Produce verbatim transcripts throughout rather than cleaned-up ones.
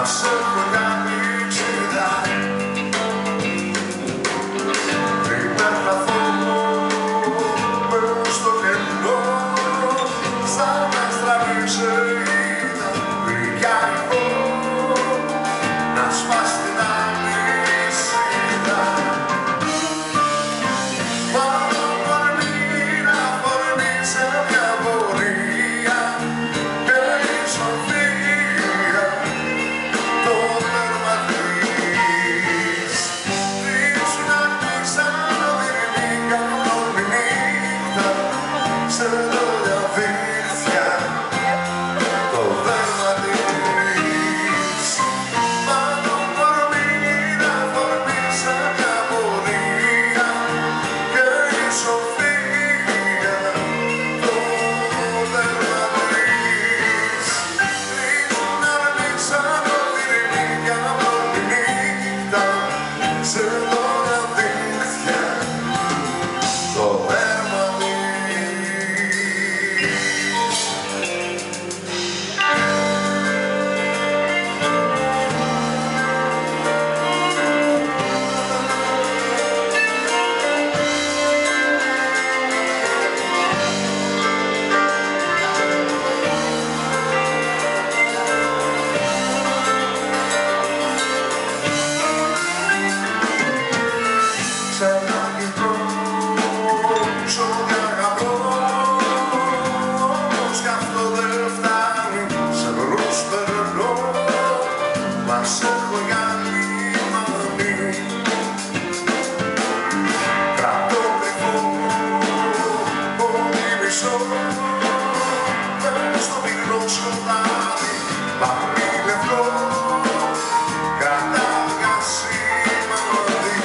μας έχω κάνει ξηρά. Πριν περπαθώ μες στο κενό, σαν να στραβήξε είδα γλυκιά εγώ να σπάσει την αλυσίδα. Πάνω κορμί να φορμεί σε μια πορεία και η σοφία το δέρμα της. Ήσουν ανοίξαν οδυνήκα όλη νύχτα σε λόγια δίχτυα το δέρμα της. Πάνω κορμί να φορμεί σε μια πορεία και η σοφία το δέρμα της. Ήσουν ανοίξαν οδυνήκα όλη νύχτα σε λόγια δίχτυα το δέρμα της. Ξανακοιτώ όσο διαγαπώ, όμως κι αυτό δεν φτάνει, σε βρούς περνώ, μας έχω κάνει μαμί. Κρατώ κρυφό ό,τι μισώ μες στο πυκνό σκοτάδι, παπί λευκό κρατάω για σημάδι.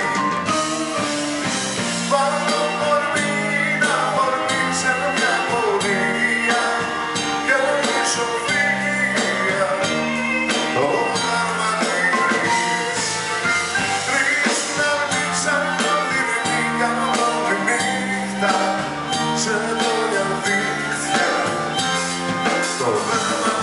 Πάνω κορμί να φορμεί σε μια πορεία και η σοφία το δέρμα της. Τρεις να ανοίξαν οδυνήκα όλη νύχτα σε λόγια δίχτυα το δέρμα